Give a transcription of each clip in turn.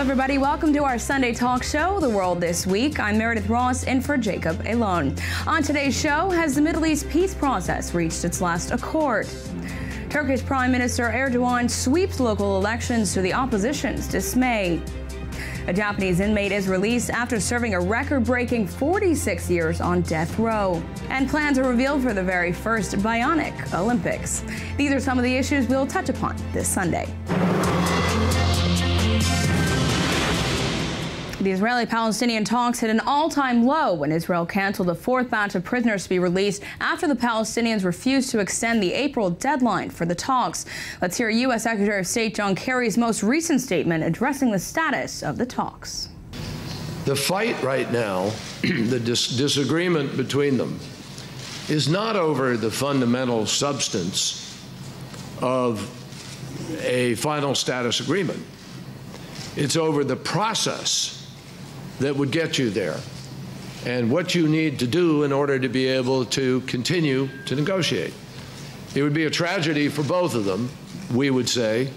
everybody. Welcome to our Sunday talk show, The World This Week. I'm Meredith Ross in for Jacob Elon. On today's show, has the Middle East peace process reached its last accord? Turkish Prime Minister Erdogan sweeps local elections to the opposition's dismay. A Japanese inmate is released after serving a record-breaking 46 years on death row. And plans are revealed for the very first Bionic Olympics. These are some of the issues we'll touch upon this Sunday. The Israeli-Palestinian talks hit an all-time low when Israel canceled a fourth batch of prisoners to be released after the Palestinians refused to extend the April deadline for the talks. Let's hear U.S. Secretary of State John Kerry's most recent statement addressing the status of the talks. The fight right now, the disagreement between them, is not over the fundamental substance of a final status agreement. It's over the process that would get you there and what you need to do in order to be able to continue to negotiate. It would be a tragedy for both of them, we would say,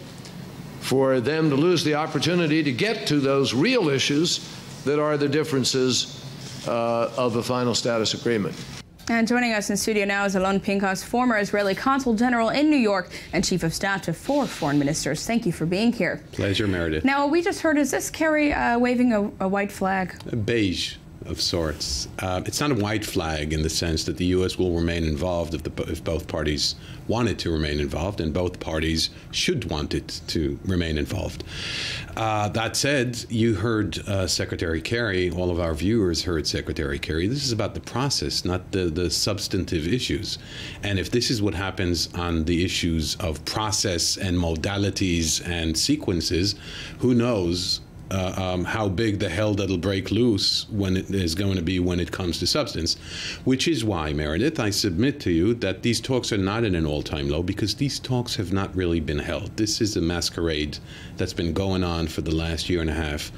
for them to lose the opportunity to get to those real issues that are the differences of a final status agreement. And joining us in studio now is Alon Pinchas, former Israeli Consul General in New York and Chief of Staff to 4 foreign ministers. Thank you for being here. Pleasure, Meredith. Now, what we just heard, is this Kerry waving a white flag? A beige of sorts. It's not a white flag in the sense that the U.S. will remain involved if both parties want it to remain involved, and both parties should want it to remain involved. That said, you heard Secretary Kerry, all of our viewers heard Secretary Kerry. This is about the process, not the substantive issues. And if this is what happens on the issues of process and modalities and sequences, who knows how big the hell that'll break loose when it is going to be when it comes to substance, which is why, Meredith, I submit to you that these talks are not at an all-time low, because these talks have not really been held. This is a masquerade that's been going on for the last year and a half.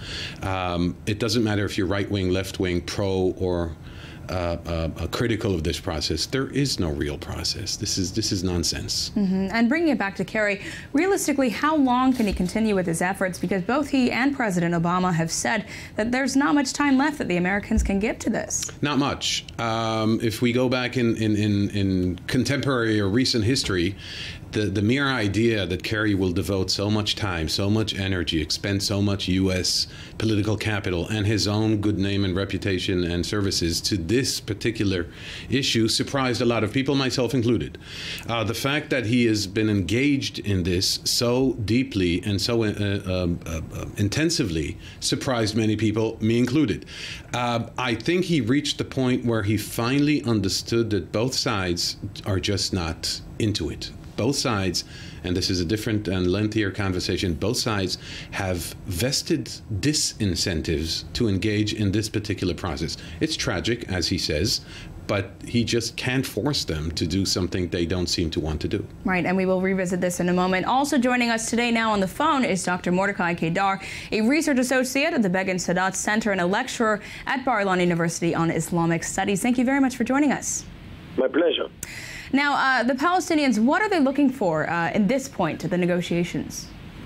It doesn't matter if you're right-wing, left-wing, pro, or critical of this process. There is no real process. This is nonsense. And bringing it back to Kerry, realistically, how long can he continue with his efforts? Because both he and President Obama have said that there's not much time left that the Americans can give to this. Not much. If we go back in contemporary or recent history, the mere idea that Kerry will devote so much time, so much energy, expend so much U.S. political capital and his own good name and reputation and services to this particular issue surprised a lot of people, myself included. The fact that he has been engaged in this so deeply and so intensively surprised many people, me included. I think he reached the point where he finally understood that both sides are just not into it. Both sides, and this is a different and lengthier conversation, both sides have vested disincentives to engage in this particular process. It's tragic, as he says, but he just can't force them to do something they don't seem to want to do. Right, and we will revisit this in a moment. Also joining us today now on the phone is Dr. Mordechai Kedar, a research associate at the Begin Sadat Center and a lecturer at Bar-Ilan University on Islamic Studies. Thank you very much for joining us. My pleasure. Now, the Palestinians, what are they looking for in this point of the negotiations?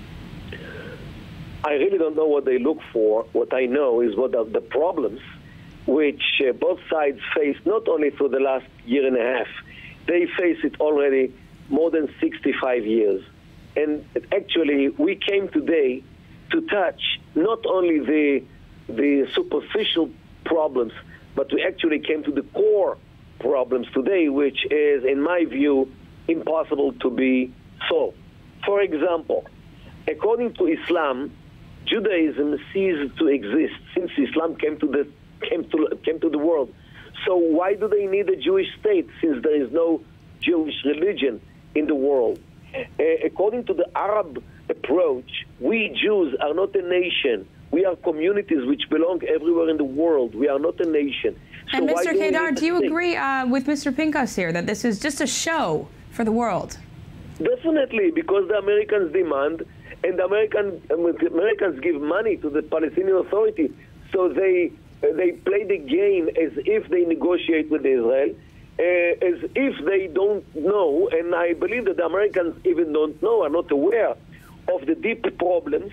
I really don't know what they look for. What I know is what are the problems which both sides face, not only for the last year and a half. They face it already more than 65 years. And actually, we came today to touch not only the superficial problems, but we actually came to the core problems today, which is, in my view, impossible to be solved. For example, according to Islam, Judaism ceased to exist since Islam came to the world. So why do they need a Jewish state since there is no Jewish religion in the world? According to the Arab approach, we Jews are not a nation. We are communities which belong everywhere in the world. We are not a nation. So and Mr. Kedar, do you agree with Mr. Pinchas here that this is just a show for the world? Definitely, because the Americans demand, and the Americans give money to the Palestinian Authority, so they play the game as if they negotiate with Israel, as if they don't know, and I believe that the Americans even don't know, are not aware of the deep problems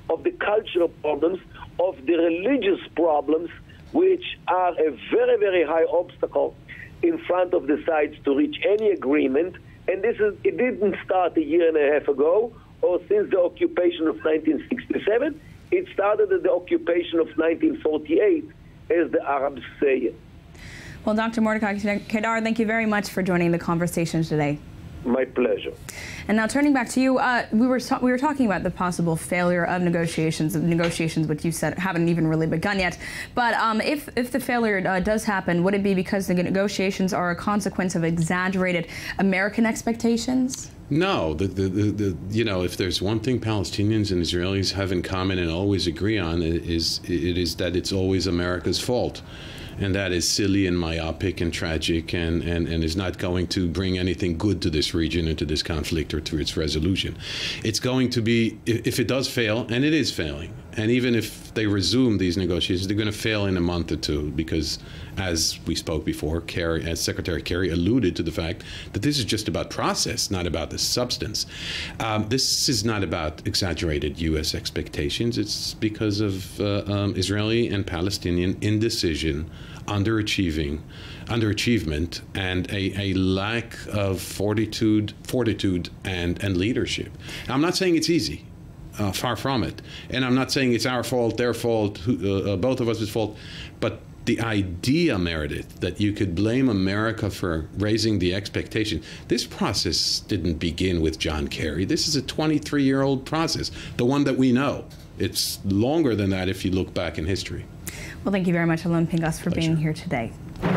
of the cultural problems, of the religious problems, which are a very, very high obstacle in front of the sides to reach any agreement. And it didn't start a year and a half ago or since the occupation of 1967. It started at the occupation of 1948, as the Arabs say it. Well, Dr. Mordechai Kedar, thank you very much for joining the conversation today. My pleasure. And now turning back to you, we were talking about the possible failure of negotiations, which you said haven't even really begun yet. But if the failure does happen, would it be because the negotiations are a consequence of exaggerated American expectations? No, you know, if there's one thing Palestinians and Israelis have in common and always agree on, it is that it's always America's fault. And that is silly and myopic and tragic and is not going to bring anything good to this region and to this conflict or to its resolution. It's going to be, if it does fail, and it is failing, and even if they resume these negotiations, they're going to fail in a month or two because, as we spoke before, as Secretary Kerry alluded to the fact that this is just about process, not about the substance. This is not about exaggerated U.S. expectations. It's because of Israeli and Palestinian indecision, underachievement, and a lack of fortitude and leadership. Now, I'm not saying it's easy. Far from it. And I'm not saying it's our fault, their fault, both of us' fault, but the idea, Meredith, that you could blame America for raising the expectation. This process didn't begin with John Kerry. This is a 23-year-old process, the one that we know. It's longer than that if you look back in history. Well, thank you very much, Alon Pingas, for being here today.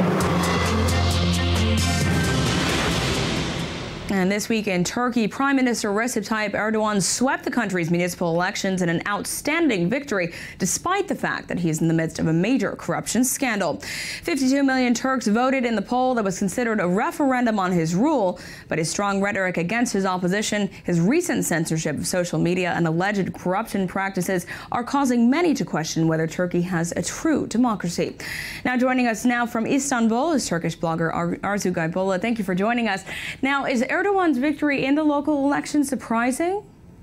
And this week in Turkey, Prime Minister Recep Tayyip Erdogan swept the country's municipal elections in an outstanding victory, despite the fact that he's in the midst of a major corruption scandal. 52 million Turks voted in the poll that was considered a referendum on his rule, but his strong rhetoric against his opposition, his recent censorship of social media, and alleged corruption practices are causing many to question whether Turkey has a true democracy. Now, joining us now from Istanbul is Turkish blogger Arzu Gaybola. Thank you for joining us. Now, is Erdogan's victory in the local elections surprising?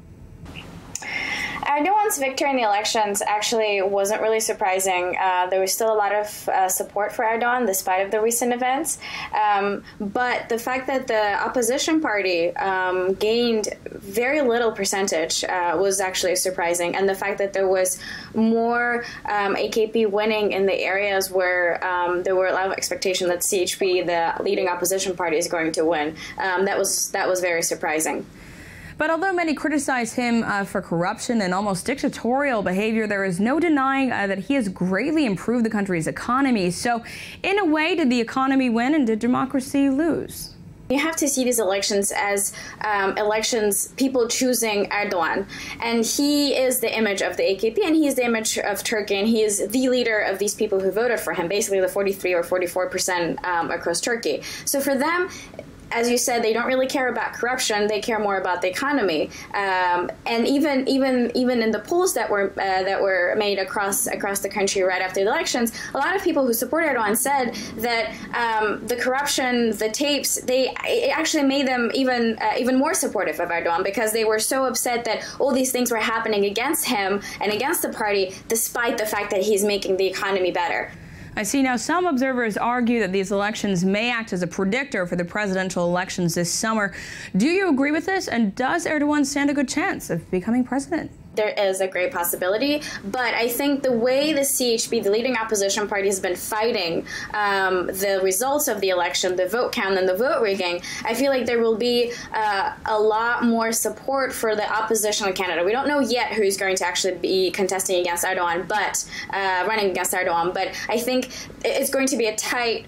Erdogan's victory in the elections actually wasn't really surprising. There was still a lot of support for Erdogan despite of the recent events. But the fact that the opposition party gained very little percentage was actually surprising. And the fact that there was more AKP winning in the areas where there were a lot of expectation that CHP, the leading opposition party, is going to win. That was very surprising. But although many criticize him for corruption and almost dictatorial behavior, there is no denying that he has greatly improved the country's economy. So, in a way, did the economy win and did democracy lose? You have to see these elections as elections, people choosing Erdogan. And he is the image of the AKP, and he is the image of Turkey, and he is the leader of these people who voted for him, basically the 43 or 44% across Turkey. So for them, as you said, they don't really care about corruption. They care more about the economy. And even in the polls that were made across the country right after the elections, a lot of people who support Erdogan said that the corruption, the tapes, it actually made them even more supportive of Erdogan, because they were so upset that all these things were happening against him and against the party, despite the fact that he's making the economy better. I see now some observers argue that these elections may act as a predictor for the presidential elections this summer. Do you agree with this? And does Erdogan stand a good chance of becoming president? There is a great possibility, but I think the way the CHP, the leading opposition party, has been fighting the results of the election, the vote count and the vote rigging, I feel like there will be a lot more support for the opposition candidate. We don't know yet who's going to actually be contesting against Erdogan, but running against Erdogan. But I think it's going to be a tight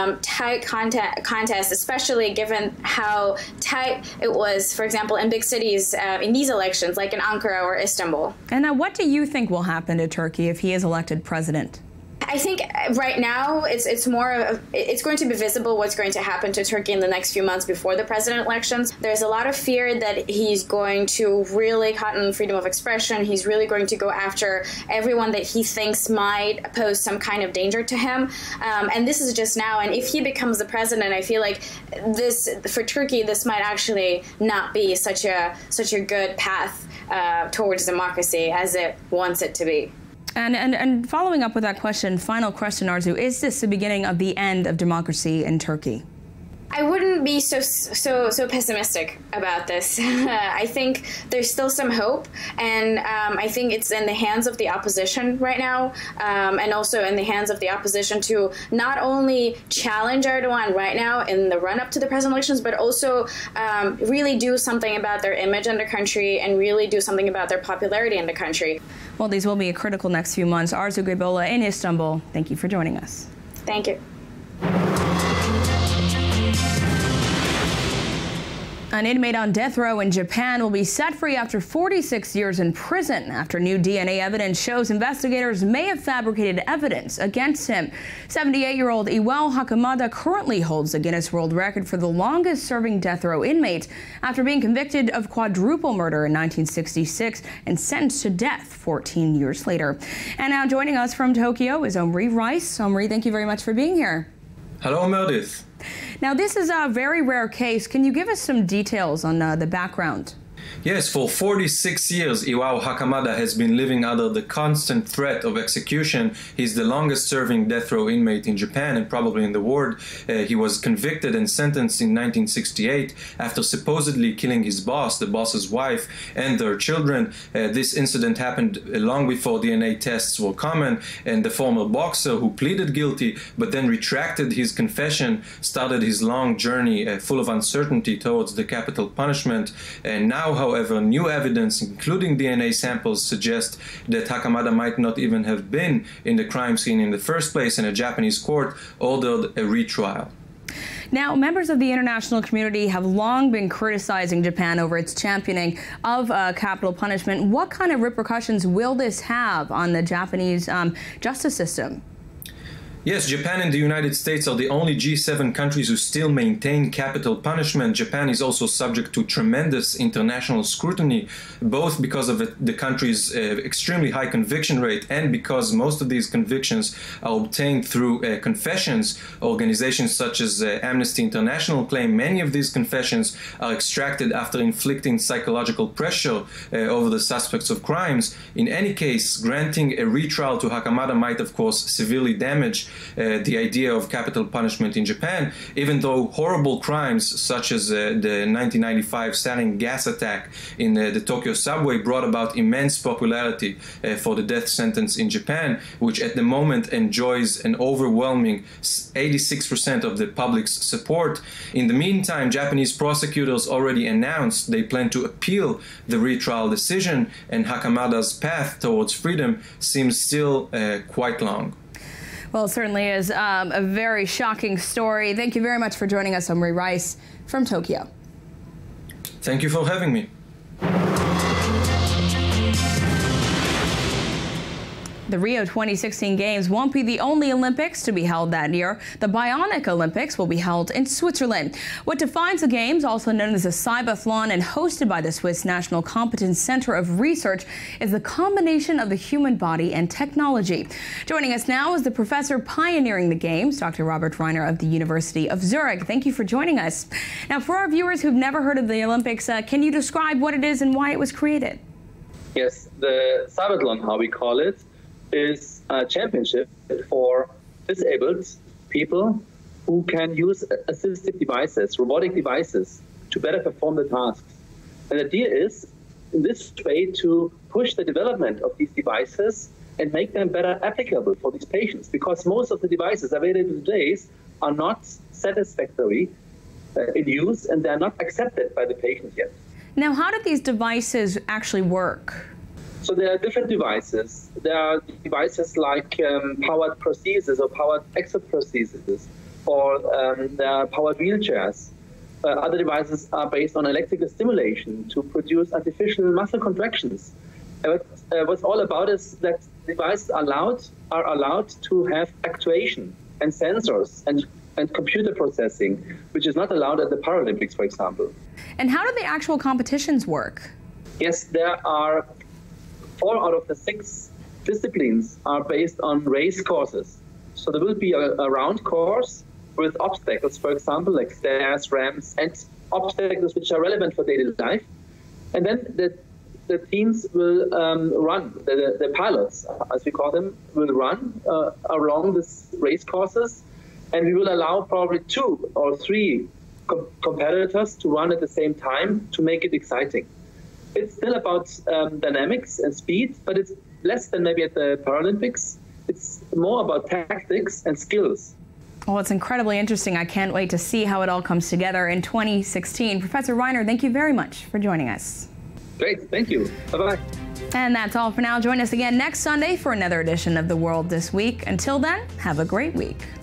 contest, especially given how tight it was, for example, in big cities in these elections, like in Ankara or Istanbul. And now, what do you think will happen to Turkey if he is elected president? I think right now it's going to be visible what's going to happen to Turkey in the next few months before the president elections. There's a lot of fear that he's going to really cut on freedom of expression. He's really going to go after everyone that he thinks might pose some kind of danger to him. And this is just now. And if he becomes the president, I feel like this, for Turkey, this might actually not be such a good path towards democracy as it wants it to be. And following up with that question, final question, Arzu, is this the beginning of the end of democracy in Turkey? I wouldn't be so pessimistic about this. I think there's still some hope, and I think it's in the hands of the opposition right now, and also in the hands of the opposition to not only challenge Erdogan right now in the run-up to the president elections, but also really do something about their image in the country and really do something about their popularity in the country. Well, these will be a critical next few months. Arzu Gaybola in Istanbul, thank you for joining us. Thank you. An inmate on death row in Japan will be set free after 46 years in prison after new DNA evidence shows investigators may have fabricated evidence against him. 78-year-old Iwao Hakamada currently holds the Guinness World Record for the longest-serving death row inmate after being convicted of quadruple murder in 1966 and sentenced to death 14 years later. And now joining us from Tokyo is Omri Rice. Omri, thank you very much for being here. Hello, Meredith. Now, this is a very rare case. Can you give us some details on the background? Yes, for 46 years, Iwao Hakamada has been living under the constant threat of execution. He's the longest-serving death row inmate in Japan and probably in the world. He was convicted and sentenced in 1968 after supposedly killing his boss, the boss's wife, and their children. This incident happened long before DNA tests were common, and the former boxer who pleaded guilty but then retracted his confession started his long journey full of uncertainty towards the capital punishment. And now, however, new evidence, including DNA samples, suggest that Hakamada might not even have been in the crime scene in the first place, and a Japanese court ordered a retrial. Now, members of the international community have long been criticizing Japan over its championing of capital punishment. What kind of repercussions will this have on the Japanese justice system? Yes, Japan and the United States are the only G7 countries who still maintain capital punishment. Japan is also subject to tremendous international scrutiny, both because of the country's extremely high conviction rate and because most of these convictions are obtained through confessions. Organizations such as Amnesty International claim many of these confessions are extracted after inflicting psychological pressure over the suspects of crimes. In any case, granting a retrial to Hakamada might, of course, severely damage the idea of capital punishment in Japan, even though horrible crimes such as the 1995 sarin gas attack in the Tokyo subway brought about immense popularity for the death sentence in Japan, which at the moment enjoys an overwhelming 86% of the public's support. In the meantime, Japanese prosecutors already announced they plan to appeal the retrial decision, and Hakamada's path towards freedom seems still quite long. Well, it certainly is a very shocking story. Thank you very much for joining us, Omri Rice from Tokyo. Thank you for having me. The Rio 2016 Games won't be the only Olympics to be held that year. The Bionic Olympics will be held in Switzerland. What defines the Games, also known as the Cybathlon and hosted by the Swiss National Competence Center of Research, is the combination of the human body and technology. Joining us now is the professor pioneering the Games, Dr. Robert Reiner of the University of Zurich. Thank you for joining us. Now, for our viewers who've never heard of the Olympics, can you describe what it is and why it was created? Yes, the Cybathlon, how we call it, is a championship for disabled people who can use assistive devices, robotic devices, to better perform the tasks. And the idea is, in this way, to push the development of these devices and make them better applicable for these patients, because most of the devices available today are not satisfactory in use, and they're not accepted by the patients yet. Now, how do these devices actually work? So there are different devices. There are devices like powered prostheses or powered exoprostheses, or there are powered wheelchairs. Other devices are based on electrical stimulation to produce artificial muscle contractions. What's all about is that devices are allowed to have actuation and sensors and computer processing, which is not allowed at the Paralympics, for example. And how do the actual competitions work? Yes, there are 4 out of the 6 disciplines are based on race courses. So there will be a round course with obstacles, for example, like stairs, ramps, and obstacles which are relevant for daily life. And then the teams will run, the pilots, as we call them, will run along these race courses. And we will allow probably 2 or 3 competitors to run at the same time to make it exciting. It's still about dynamics and speed, but it's less than maybe at the Paralympics. It's more about tactics and skills. Well, it's incredibly interesting. I can't wait to see how it all comes together in 2016. Professor Reiner, thank you very much for joining us. Great, thank you. Bye-bye. And that's all for now. Join us again next Sunday for another edition of The World This Week. Until then, have a great week.